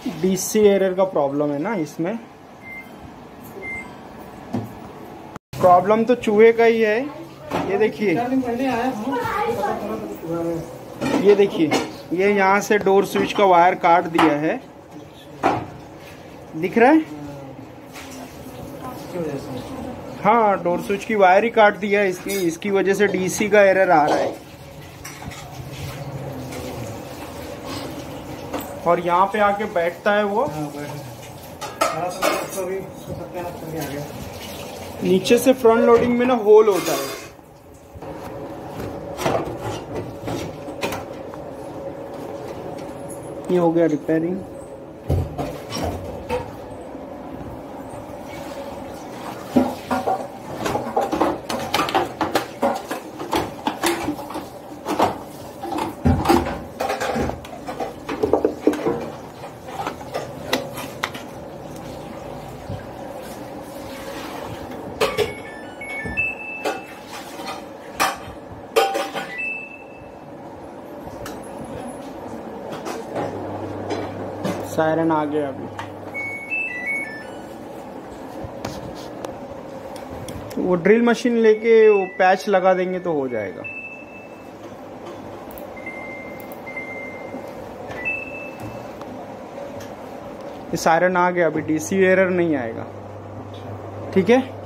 DC error का problem है ना इसमें। प्रॉब्लम तो चूहे का ही है। ये देखिए, ये देखिए, ये यहाँ से डोर स्विच का वायर काट दिया है, दिख रहा है? हाँ, डोर स्विच की वायर ही काट दिया है इसकी वजह से डीसी का एरर आ रहा है। और यहाँ पे आके बैठता है वो, नीचे से फ्रंट लोडिंग में ना होल होता है। ये हो गया रिपेयरिंग। सायरन आ गया अभी। वो ड्रिल मशीन लेके वो पैच लगा देंगे तो हो जाएगा। ये सायरन आ गया, अभी डीसी एरर नहीं आएगा। ठीक है।